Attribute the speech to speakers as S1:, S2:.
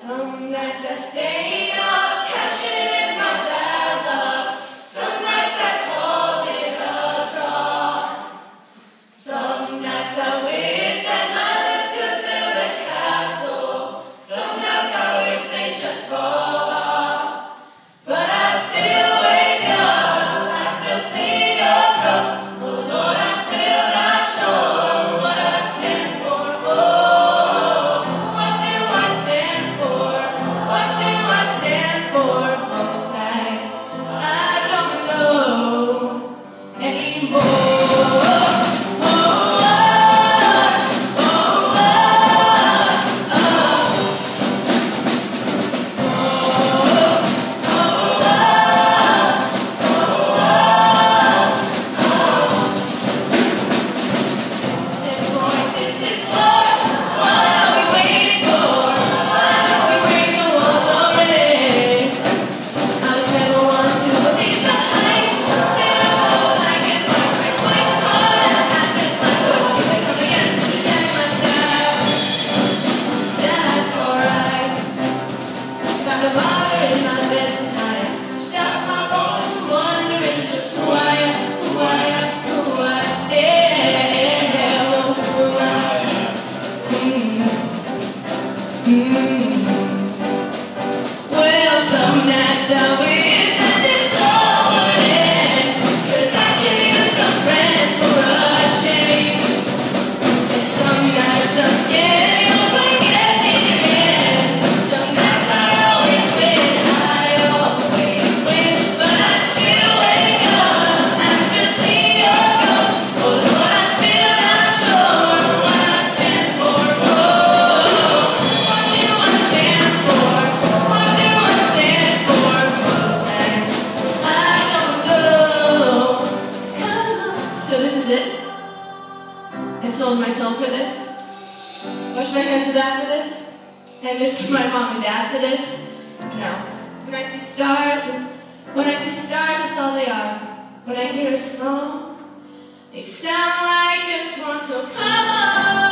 S1: Some nights I stay up, cashing in my bad luck. Some nights I call it a draw. Some nights I wish that my lips could build a castle. Some nights I wish they just fall off. But I still wake up, I still see your ghost. Oh Lord, I'm still not sure what I stand for. Oh, what do I stand for? What do I stand for? Most nights I don't know anymore. Well, some nights I wish that this all would end, 'cause I can use some friends for a change. And some nights I'm scared you'll forget me again. Some nights I always win, but I still wake up and still see your ghost. Oh Lord, I'm still not sure what I stand for. Oh, what do I stand for? What do I stand for? Most nights I don't know. So this is it. I sold my soul for this. Wash my hands of that for this. And this is my mom and dad for this. No. When I see stars, that's all they are. When I hear a song, they sound like this one, so come on.